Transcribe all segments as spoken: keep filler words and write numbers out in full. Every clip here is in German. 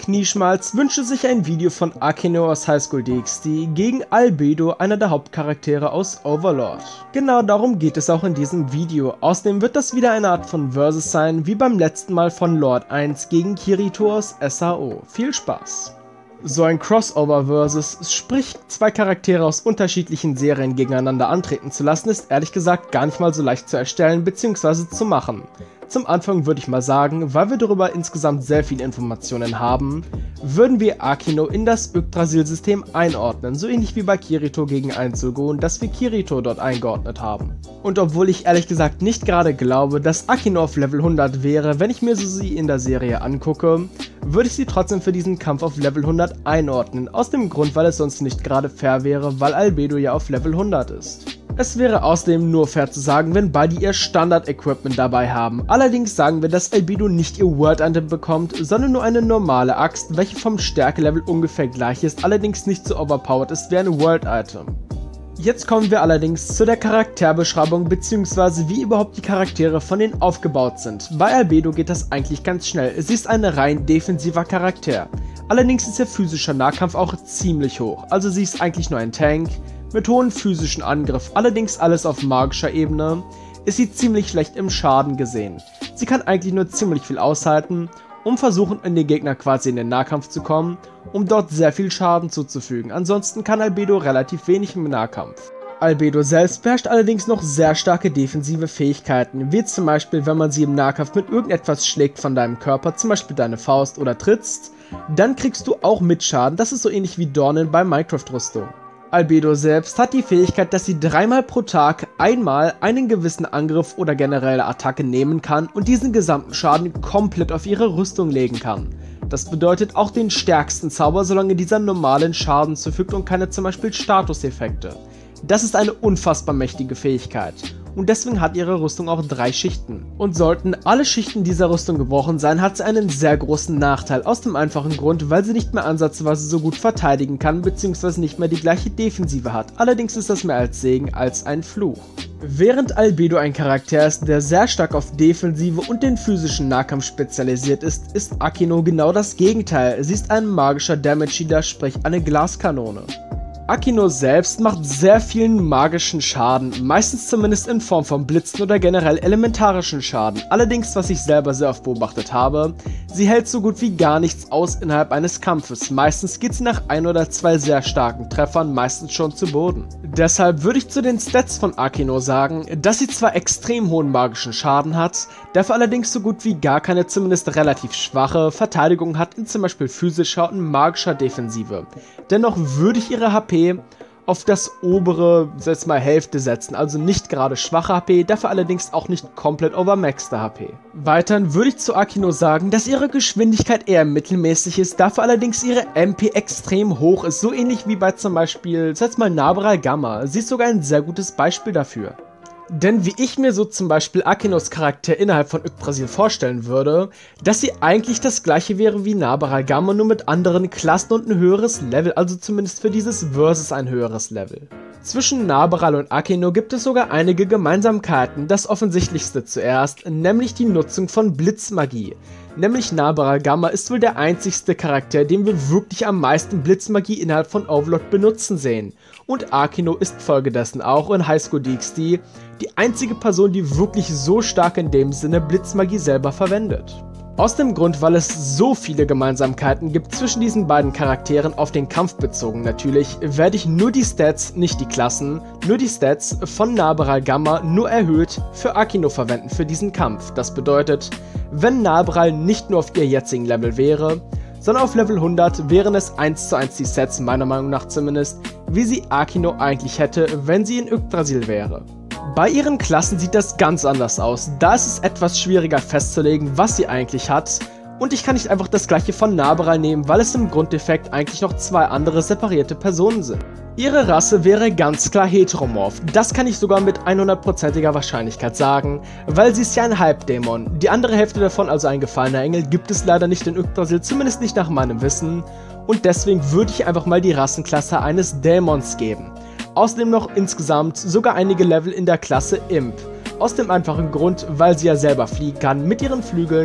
Knieschmalz wünschte sich ein Video von Akino aus High School D X D gegen Albedo, einer der Hauptcharaktere aus Overlord. Genau darum geht es auch in diesem Video. Außerdem wird das wieder eine Art von Versus sein, wie beim letzten Mal von Lord eins gegen Kirito aus S A O. Viel Spaß! So ein Crossover-Versus, sprich zwei Charaktere aus unterschiedlichen Serien gegeneinander antreten zu lassen, ist ehrlich gesagt gar nicht mal so leicht zu erstellen bzw. zu machen. Zum Anfang würde ich mal sagen, weil wir darüber insgesamt sehr viele Informationen haben, würden wir Akino in das Yggdrasil-System einordnen, so ähnlich wie bei Kirito gegen Einzulgon, das wir Kirito dort eingeordnet haben. Und obwohl ich ehrlich gesagt nicht gerade glaube, dass Akino auf Level hundert wäre, wenn ich mir so sie in der Serie angucke, würde ich sie trotzdem für diesen Kampf auf Level hundert einordnen, aus dem Grund, weil es sonst nicht gerade fair wäre, weil Albedo ja auf Level hundert ist. Es wäre außerdem nur fair zu sagen, wenn beide ihr Standard-Equipment dabei haben. Allerdings sagen wir, dass Albedo nicht ihr World-Item bekommt, sondern nur eine normale Axt, welche vom Stärke-Level ungefähr gleich ist, allerdings nicht so overpowered ist wie ein World-Item. Jetzt kommen wir allerdings zu der Charakterbeschreibung bzw. wie überhaupt die Charaktere von denen aufgebaut sind. Bei Albedo geht das eigentlich ganz schnell, sie ist ein rein defensiver Charakter. Allerdings ist ihr physischer Nahkampf auch ziemlich hoch, also sie ist eigentlich nur ein Tank mit hohem physischen Angriff, allerdings alles auf magischer Ebene, ist sie ziemlich schlecht im Schaden gesehen. Sie kann eigentlich nur ziemlich viel aushalten, um versuchen in den Gegner quasi in den Nahkampf zu kommen, um dort sehr viel Schaden zuzufügen. Ansonsten kann Albedo relativ wenig im Nahkampf. Albedo selbst beherrscht allerdings noch sehr starke defensive Fähigkeiten, wie zum Beispiel, wenn man sie im Nahkampf mit irgendetwas schlägt von deinem Körper, zum Beispiel deine Faust oder trittst, dann kriegst du auch mit Schaden, das ist so ähnlich wie Dornen bei Minecraft-Rüstung. Albedo selbst hat die Fähigkeit, dass sie dreimal pro Tag einmal einen gewissen Angriff oder generelle Attacke nehmen kann und diesen gesamten Schaden komplett auf ihre Rüstung legen kann. Das bedeutet auch den stärksten Zauber, solange dieser normalen Schaden zufügt und keine zum Beispiel Statuseffekte. Das ist eine unfassbar mächtige Fähigkeit. Und deswegen hat ihre Rüstung auch drei Schichten. Und sollten alle Schichten dieser Rüstung gebrochen sein, hat sie einen sehr großen Nachteil, aus dem einfachen Grund, weil sie nicht mehr ansatzweise so gut verteidigen kann, bzw. nicht mehr die gleiche Defensive hat. Allerdings ist das mehr als Segen als ein Fluch. Während Albedo ein Charakter ist, der sehr stark auf Defensive und den physischen Nahkampf spezialisiert ist, ist Akino genau das Gegenteil. Sie ist ein magischer Damage-Healer, sprich eine Glaskanone. Akino selbst macht sehr vielen magischen Schaden, meistens zumindest in Form von Blitzen oder generell elementarischen Schaden. Allerdings, was ich selber sehr oft beobachtet habe, sie hält so gut wie gar nichts aus innerhalb eines Kampfes. Meistens geht sie nach ein oder zwei sehr starken Treffern meistens schon zu Boden. Deshalb würde ich zu den Stats von Akino sagen, dass sie zwar extrem hohen magischen Schaden hat, dafür allerdings so gut wie gar keine, zumindest relativ schwache Verteidigung hat in zum Beispiel physischer und magischer Defensive. Dennoch würde ich ihre H P auf das obere, jetzt mal Hälfte setzen, also nicht gerade schwache H P, dafür allerdings auch nicht komplett overmaxte H P. Weiterhin würde ich zu Akino sagen, dass ihre Geschwindigkeit eher mittelmäßig ist, dafür allerdings ihre M P extrem hoch ist, so ähnlich wie bei zum Beispiel, jetzt mal Nabral Gamma, sie ist sogar ein sehr gutes Beispiel dafür. Denn wie ich mir so zum Beispiel Akinos Charakter innerhalb von Yggdrasil vorstellen würde, dass sie eigentlich das gleiche wäre wie Nabral Gamma, nur mit anderen Klassen und ein höheres Level, also zumindest für dieses Versus ein höheres Level. Zwischen Nabral und Akino gibt es sogar einige Gemeinsamkeiten, das offensichtlichste zuerst, nämlich die Nutzung von Blitzmagie. Nämlich Nabral Gamma ist wohl der einzigste Charakter, den wir wirklich am meisten Blitzmagie innerhalb von Overlord benutzen sehen. Und Akino ist folgedessen auch in High School D X D die einzige Person, die wirklich so stark in dem Sinne Blitzmagie selber verwendet. Aus dem Grund, weil es so viele Gemeinsamkeiten gibt zwischen diesen beiden Charakteren, auf den Kampf bezogen natürlich, werde ich nur die Stats, nicht die Klassen, nur die Stats von Nabral Gamma nur erhöht für Akino verwenden für diesen Kampf. Das bedeutet, wenn Nabral nicht nur auf ihr jetzigen Level wäre, sondern auf Level hundert wären es eins zu eins die Sets, meiner Meinung nach zumindest, wie sie Akino eigentlich hätte, wenn sie in Yggdrasil wäre. Bei ihren Klassen sieht das ganz anders aus, da ist es etwas schwieriger festzulegen, was sie eigentlich hat, und ich kann nicht einfach das gleiche von Nabral nehmen, weil es im Grundeffekt eigentlich noch zwei andere separierte Personen sind. Ihre Rasse wäre ganz klar heteromorph, das kann ich sogar mit hundertprozentiger Wahrscheinlichkeit sagen, weil sie ist ja ein Halbdämon. Die andere Hälfte davon, also ein gefallener Engel, gibt es leider nicht in Yggdrasil, zumindest nicht nach meinem Wissen, und deswegen würde ich einfach mal die Rassenklasse eines Dämons geben. Außerdem noch insgesamt sogar einige Level in der Klasse Imp. Aus dem einfachen Grund, weil sie ja selber fliegen kann mit ihren Flügeln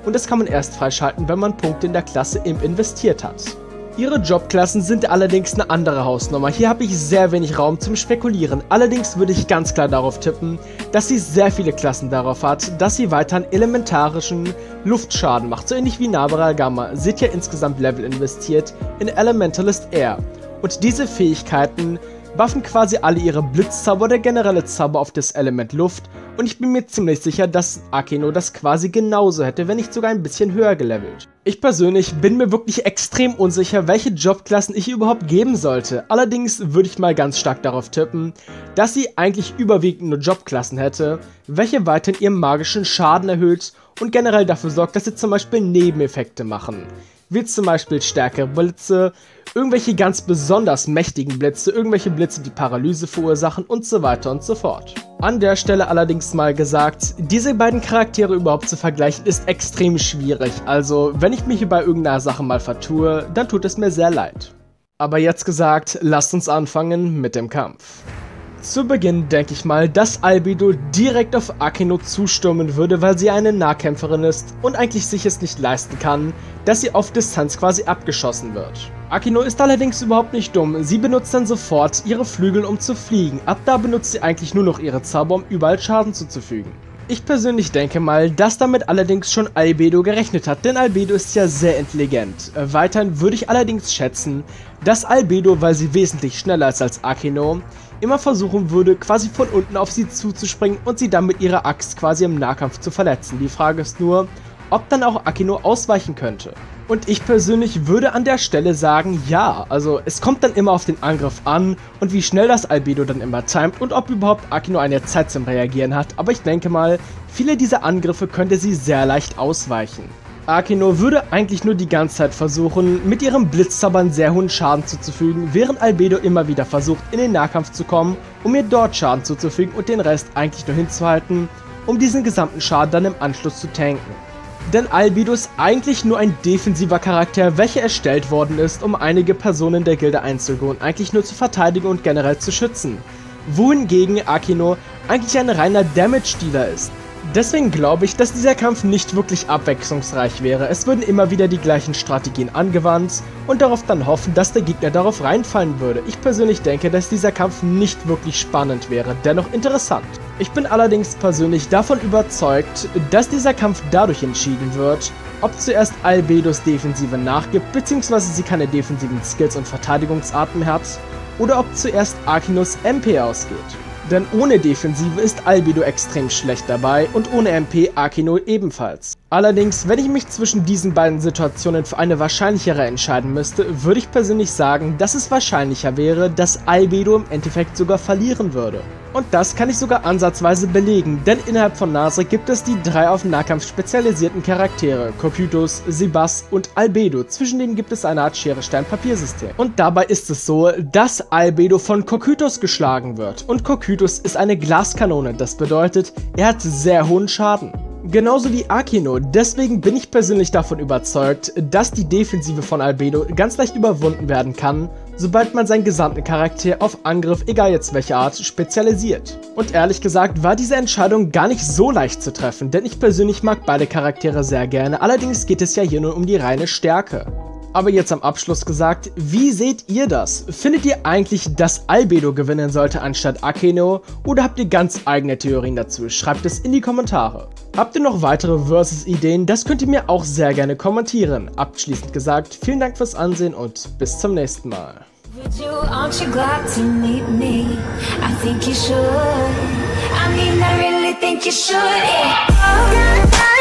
und das kann man erst freischalten, wenn man Punkte in der Klasse Imp investiert hat. Ihre Jobklassen sind allerdings eine andere Hausnummer. Hier habe ich sehr wenig Raum zum Spekulieren. Allerdings würde ich ganz klar darauf tippen, dass sie sehr viele Klassen darauf hat, dass sie weiterhin elementarischen Luftschaden macht. So ähnlich wie Nabaral Gamma. Sie hat ja insgesamt Level investiert in Elementalist Air. Und diese Fähigkeiten buffen quasi alle ihre Blitzzauber oder generelle Zauber auf das Element Luft. Und ich bin mir ziemlich sicher, dass Akeno das quasi genauso hätte, wenn nicht sogar ein bisschen höher gelevelt. Ich persönlich bin mir wirklich extrem unsicher, welche Jobklassen ich ihr überhaupt geben sollte. Allerdings würde ich mal ganz stark darauf tippen, dass sie eigentlich überwiegend nur Jobklassen hätte, welche weiterhin ihren magischen Schaden erhöht und generell dafür sorgt, dass sie zum Beispiel Nebeneffekte machen. Wie zum Beispiel stärkere Blitze, irgendwelche ganz besonders mächtigen Blitze, irgendwelche Blitze, die Paralyse verursachen und so weiter und so fort. An der Stelle allerdings mal gesagt, diese beiden Charaktere überhaupt zu vergleichen ist extrem schwierig, also wenn ich mich hier bei irgendeiner Sache mal vertue, dann tut es mir sehr leid. Aber jetzt gesagt, lasst uns anfangen mit dem Kampf. Zu Beginn denke ich mal, dass Albedo direkt auf Akeno zustürmen würde, weil sie eine Nahkämpferin ist und eigentlich sich es nicht leisten kann, dass sie auf Distanz quasi abgeschossen wird. Akeno ist allerdings überhaupt nicht dumm, sie benutzt dann sofort ihre Flügel, um zu fliegen. Ab da benutzt sie eigentlich nur noch ihre Zauber, um überall Schaden zuzufügen. Ich persönlich denke mal, dass damit allerdings schon Albedo gerechnet hat, denn Albedo ist ja sehr intelligent. Weiterhin würde ich allerdings schätzen, dass Albedo, weil sie wesentlich schneller ist als Akeno, immer versuchen würde, quasi von unten auf sie zuzuspringen und sie dann mit ihrer Axt quasi im Nahkampf zu verletzen. Die Frage ist nur, ob dann auch Akeno ausweichen könnte. Und ich persönlich würde an der Stelle sagen, ja, also es kommt dann immer auf den Angriff an und wie schnell das Albedo dann immer timet und ob überhaupt Akeno eine Zeit zum Reagieren hat, aber ich denke mal, viele dieser Angriffe könnte sie sehr leicht ausweichen. Akeno würde eigentlich nur die ganze Zeit versuchen, mit ihrem Blitzzaubern sehr hohen Schaden zuzufügen, während Albedo immer wieder versucht, in den Nahkampf zu kommen, um ihr dort Schaden zuzufügen und den Rest eigentlich nur hinzuhalten, um diesen gesamten Schaden dann im Anschluss zu tanken. Denn Albedo ist eigentlich nur ein defensiver Charakter, welcher erstellt worden ist, um einige Personen der Gilde einzugehen, eigentlich nur zu verteidigen und generell zu schützen. Wohingegen Akeno eigentlich ein reiner Damage-Dealer ist. Deswegen glaube ich, dass dieser Kampf nicht wirklich abwechslungsreich wäre. Es würden immer wieder die gleichen Strategien angewandt und darauf dann hoffen, dass der Gegner darauf reinfallen würde. Ich persönlich denke, dass dieser Kampf nicht wirklich spannend wäre, dennoch interessant. Ich bin allerdings persönlich davon überzeugt, dass dieser Kampf dadurch entschieden wird, ob zuerst Albedos Defensive nachgibt, beziehungsweise sie keine defensiven Skills und Verteidigungsarten hat, oder ob zuerst Akenos M P ausgeht. Denn ohne Defensive ist Albedo extrem schlecht dabei und ohne M P Akeno ebenfalls. Allerdings, wenn ich mich zwischen diesen beiden Situationen für eine wahrscheinlichere entscheiden müsste, würde ich persönlich sagen, dass es wahrscheinlicher wäre, dass Albedo im Endeffekt sogar verlieren würde. Und das kann ich sogar ansatzweise belegen, denn innerhalb von Naze gibt es die drei auf Nahkampf spezialisierten Charaktere, Cocytus, Zebas und Albedo, zwischen denen gibt es eine Art Schere-Stein-Papier-System. Und dabei ist es so, dass Albedo von Cocytus geschlagen wird und Cocytus ist eine Glaskanone, das bedeutet, er hat sehr hohen Schaden. Genauso wie Akeno, deswegen bin ich persönlich davon überzeugt, dass die Defensive von Albedo ganz leicht überwunden werden kann, sobald man seinen gesamten Charakter auf Angriff, egal jetzt welche Art, spezialisiert. Und ehrlich gesagt war diese Entscheidung gar nicht so leicht zu treffen, denn ich persönlich mag beide Charaktere sehr gerne, allerdings geht es ja hier nur um die reine Stärke. Aber jetzt am Abschluss gesagt, wie seht ihr das? Findet ihr eigentlich, dass Albedo gewinnen sollte anstatt Akeno? Oder habt ihr ganz eigene Theorien dazu? Schreibt es in die Kommentare. Habt ihr noch weitere Versus-Ideen? Das könnt ihr mir auch sehr gerne kommentieren. Abschließend gesagt, vielen Dank fürs Ansehen und bis zum nächsten Mal. Would you, aren't you glad to meet me? I think you should. I mean, I really think you should. Yeah.